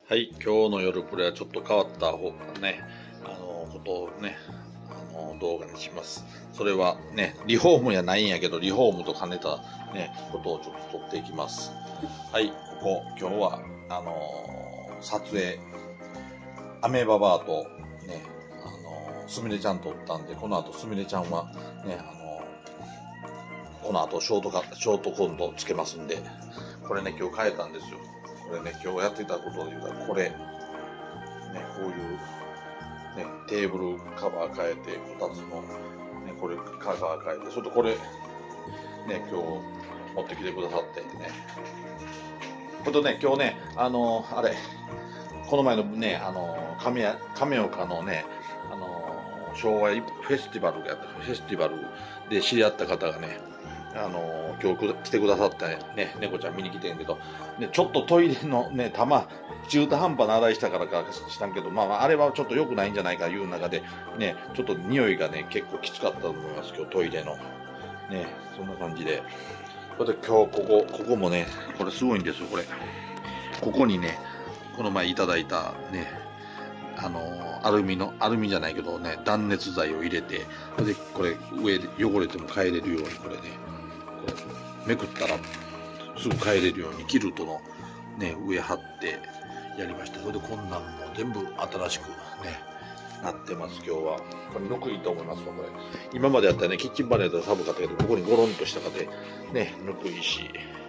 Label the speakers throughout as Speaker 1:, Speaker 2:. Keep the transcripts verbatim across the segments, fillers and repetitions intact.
Speaker 1: はい、今日の夜プレはちょっと変わった方からね、あのことをね、あの動画にします。それはね、リフォームやないんやけど、リフォームと兼ねたね、ことをちょっと撮っていきます。はい、ここ、今日は、あのー、撮影、アメババアとね、あのー、すみれちゃん撮ったんで、この後すみれちゃんはね、あのー、この後ショートカショートコントつけますんで、これね、今日変えたんですよ。これね、今日やってたことで言うたら、これ、ね、こういう、ね、テーブルカバー変えて、こたつの、ね、これカバー変えて、それとこれ、ね、今日持ってきてくださってね。ほんとね、今日ね、あのー、あれ、この前のね、あのー、亀亀岡のね、あのー、昭和フェスティバルがやった、フェスティバルで知り合った方がね、あのー、今日来てくださったね、猫ちゃん見に来てんけど、ね、ちょっとトイレのね、玉、中途半端な洗いしたからかしたんけど、まあ、まあ、あれはちょっと良くないんじゃないかいう中で、ね、ちょっと匂いがね、結構きつかったと思います、今日トイレの。ね、そんな感じで。それで今日ここ、ここもね、これすごいんですよ、これ。ここにね、この前いただいたね、あのー、アルミの、アルミじゃないけどね、断熱材を入れて、それでこれ上で汚れても帰れるように、これね、めくったらすぐ帰れるようにキルトのね上貼ってやりました。それでこんなんも全部新しくねなってます。今日はこれぬくいと思いますわ。これ今までやったらねキッチンバネで寒かったけど、ここにゴロンとしたかでねぬくいし、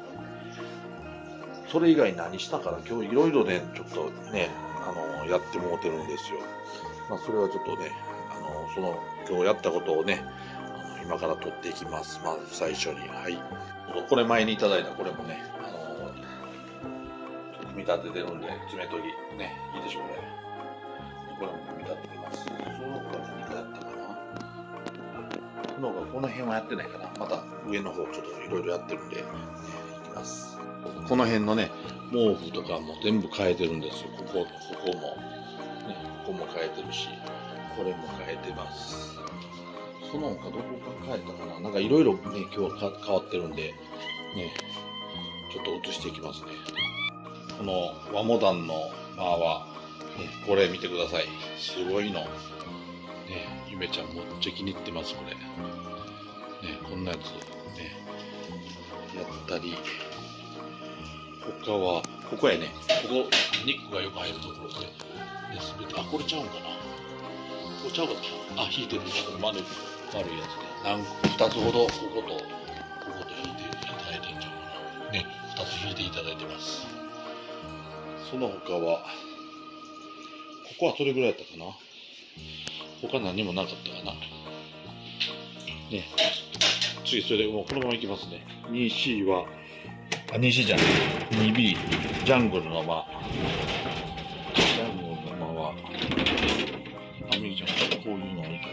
Speaker 1: それ以外何したから今日いろいろねちょっとねあのやってもうてるんですよ。まあそれはちょっとねあのその今日やったことをね今から撮っていきます。まず最初に、はい。これ前にいただいたこれもね、あのー、組み立ててるんで、爪研ぎ、ね、いいでしょうね。これも組み立ててます。その他何かやったかな。その他この辺はやってないかな。また上の方ちょっといろいろやってるんで、ね、いきます。この辺のね、毛布とかも全部変えてるんですよ。ここ、ここも、ね、ここも変えてるし、これも変えてます。その他どこか変えたかな、なんかいろいろね今日は変わってるんでね、ちょっと映していきますね。この和モダンの間は、ね、これ見てください。すごいのね、ゆめちゃんもっちゃ気に入ってます。これね、こんなやつねやったり、他はここやね、ここニックがよく入るところで、ね、すべて、あ、これちゃうんかな、これちゃうかな、あ、引いてる、これ丸い丸いやつで、何ふたつほどこことここと引いていただいてんじゃんかなね、ふたつ引いていただいてます。その他はここはそれぐらいやったかな、他何もなかったかなね。次それでもうこのままいきますね。 にシー はあ にシー じゃない にビー ジャングルの間、ジャングルの間はあみーちゃんこういうのを置いてるね。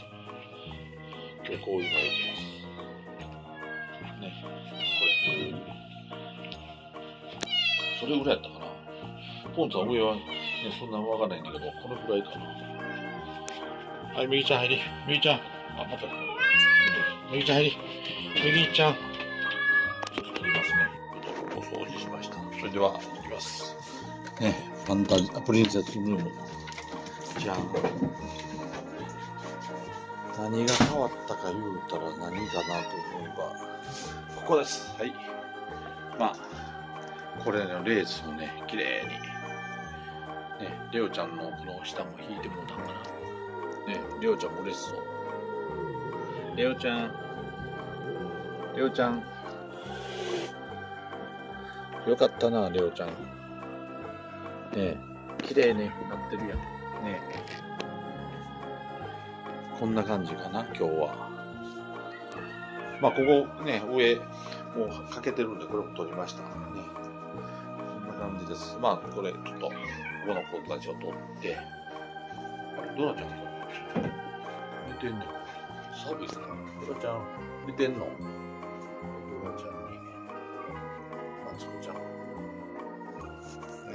Speaker 1: こういうのを置いてますね。これそれぐらいやったかな。ポンさん上はねそんなわかんないんだけど、このぐらいかな。はい、みぎちゃん入り、みぎちゃん、あ、またみぎちゃん入り、みぎちゃん、ちょっと取りますね。お掃除しました。それでは行きますね。ファンタジープリンセスルームじゃん。何が変わったか言うたら何かなと思えばここです。はい、まあこれのレースをね綺麗にね、レオちゃんのこの下も引いてもうたんかなね。レオちゃんも嬉しそう。レオちゃん、レオちゃんよかったな、レオちゃんね、綺麗になってるやんね。こんな感じかな今日は。まあここね上もうかけてるんでこれも取りましたね。こんな感じです。まあこれちょっとここの子たちを取って、あれドラちゃん寝てんねん。寒いかな。ドラちゃん寝てんの。ドラちゃんにマツコちゃん、はい、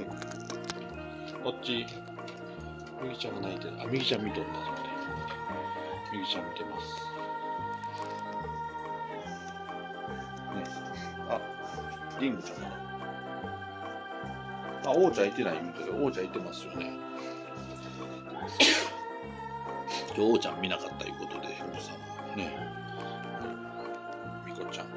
Speaker 1: こっちみぎちゃんが泣いてる。あ、みぎちゃん見とんだ。それみぎちゃん見てますね。あ、リングちゃんかな。 まあ、王ちゃんいてない言うけど、王ちゃんいてますよね。今日王ちゃん見なかったいうことで、ひろさんもね。みこちゃん。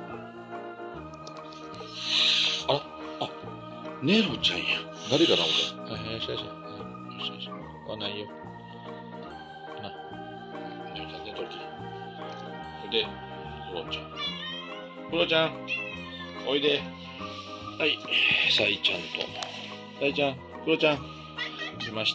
Speaker 1: あら、あ、ネロちゃんや。誰かな、お前。はい、よしよし。よしよし。来ないよ。な。ネロちゃん寝とき。で、クロちゃん。クロちゃん、おいで。はい、サイちゃんと。サイちゃん、クロちゃん、来ました。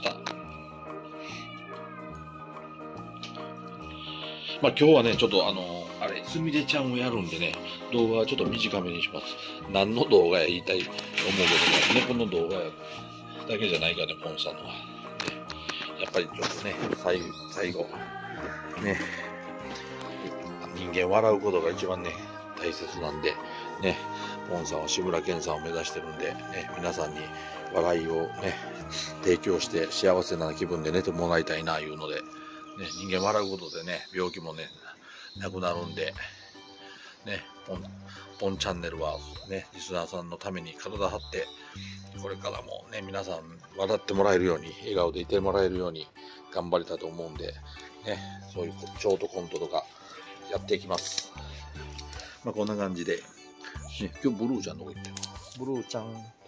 Speaker 1: まあ今日はね、ちょっとあの、あれ、すみれちゃんをやるんでね、動画はちょっと短めにします。何の動画や言いたいと思うけどね、猫の動画だけじゃないからね、ポンさんのは。やっぱりちょっとね、最後、最後、ね、人間笑うことが一番ね、大切なんで、ね、ポンさんは志村けんさんを目指してるんで、ね、皆さんに笑いをね、提供して幸せな気分で寝てもらいたいな、いうので、ね、人間笑うことでね、病気もね、なくなるんで、ね、ポン、ポンチャンネルはね、リスナーさんのために体張って、これからもね、皆さん笑ってもらえるように、笑顔でいてもらえるように頑張りたいと思うんで、ね、そういうショートコントとかやっていきます。まあこんな感じで、ね、今日ブルーちゃんどこ行ってる？ブルーちゃん。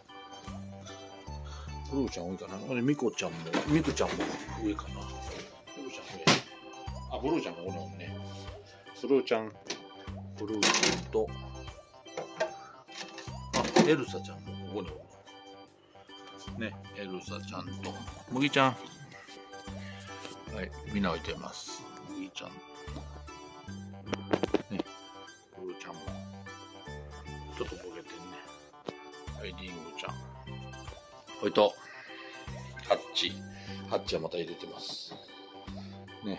Speaker 1: ブルーちゃん多いかな。あれ、ミコちゃんも、ミクちゃんも上かな。ブルーちゃん上。あ、ブルーちゃんがここにおるね。ブルーちゃん、ブルーちゃんと、あ、エルサちゃんもここにおる。ね、エルサちゃんと、麦ちゃん。はい、みんな置いてます。麦ちゃん。ね、ブルーちゃんも。ちょっとボケてんね。はい、リンゴちゃん。ほいと、ハッチ。ハッチはまた入れてます。ね。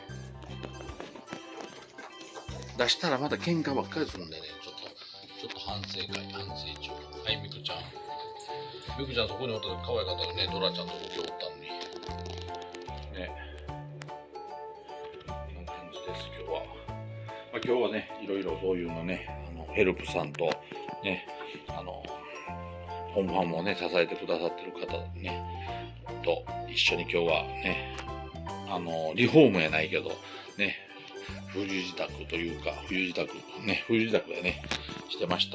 Speaker 1: 出したらまた喧嘩ばっかりするんでね、ちょっと、ちょっと反省会、反省中。はい、ミクちゃん。ミクちゃんそこにおった時可愛かったね、ドラちゃんとこ今日おったのに。ね。こんな感じです、今日は。まあ、今日はね、いろいろそういうのね、あのヘルプさんと、ね、あの、本番もね、支えてくださってる方ね、と一緒に今日はね、あの、リフォームやないけど、ね、冬自宅というか、冬自宅、ね、冬自宅でね、してました。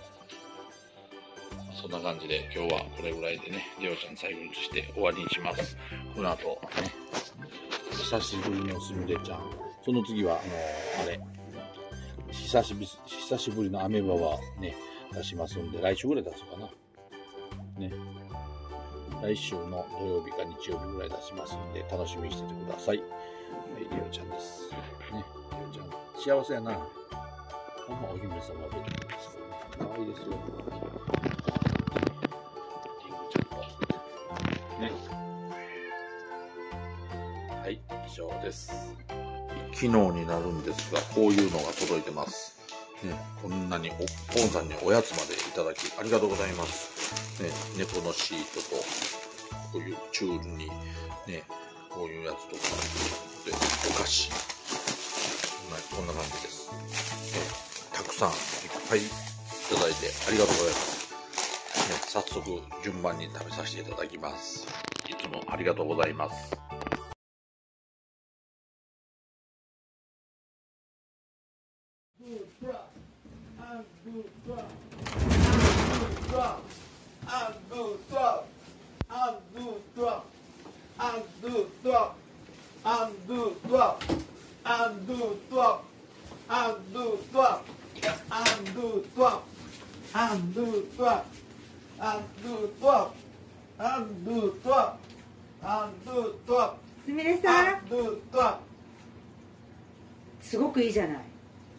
Speaker 1: そんな感じで今日はこれぐらいでね、りょうちゃん最後にして終わりにします。この後、ね、久しぶりのすみれちゃん。その次は、あの、あれ、久しぶり、久しぶりのアメバはね、出しますんで、来週ぐらい出すかな。ね。来週の土曜日か日曜日ぐらい出しますんで、楽しみにしててください。はい、りょうちゃんです。ね、りょうちゃん。幸せやな。ほんまお姫様ベッドですけどね。かわいいですよ。りんごちゃんと。ね。はい、以上です。昨日になるんですが、こういうのが届いてます。ね、こんなにお、ポンさんにおやつまでいただき、ありがとうございます。ね、猫のシートと、こういうチュールに、ね、こういうやつとか、で、お菓子。こんな感じです。ね、たくさんいっぱいいただいてありがとうございます。ね、早速順番に食べさせていただきます。いつもありがとうございます。
Speaker 2: すみれさん、すごくいいじゃない。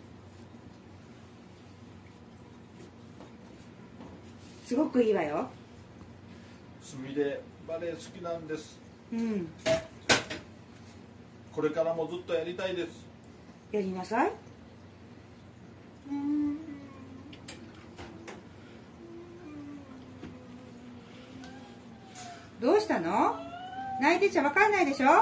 Speaker 2: すごくいいわよ。
Speaker 1: すみれバレエ好きなんです。
Speaker 2: うん。
Speaker 1: これからもずっとやりたいです。
Speaker 2: やりなさい。うん。どうしたの？泣いてちゃわかんないでしょ？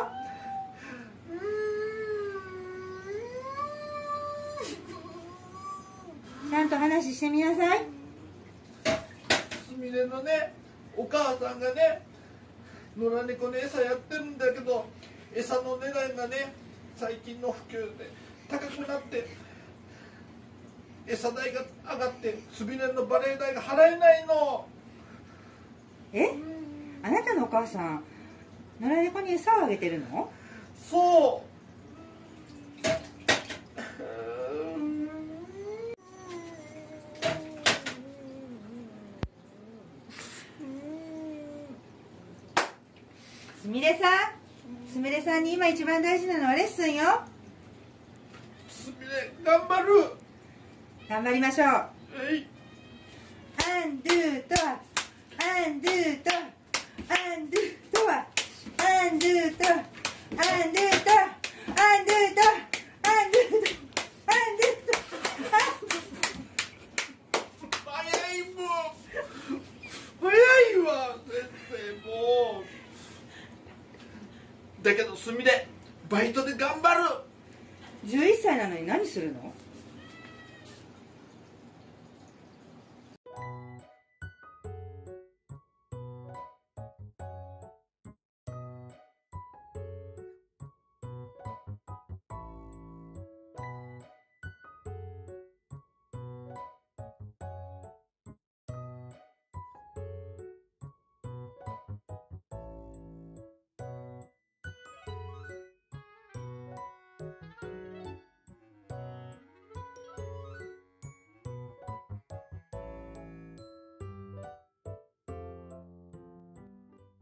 Speaker 2: ちゃんと話してみなさい。
Speaker 1: すみれのね、 お母さんがね野良猫の餌やってるんだけど、餌の値段がね最近の普及で高くなって、餌代が上がってスビレンのバレエ代が払えないの。
Speaker 2: え、あなたのお母さん野良猫に餌をあげてるの？
Speaker 1: そう。
Speaker 2: すみれさん、すみれさんに今一番大事なのはレッスンよ。
Speaker 1: すみれ頑張る。
Speaker 2: 頑張りましょう。
Speaker 1: えい。
Speaker 2: アンドゥとはアンドゥとはアンドゥとはアンドゥとはアンドゥとはアンドゥとはアンドゥとはアンドゥと
Speaker 1: 早いもん。早いわ先生もう。だけどすみれバイトで頑張る。
Speaker 2: じゅういっさいなのに何するの？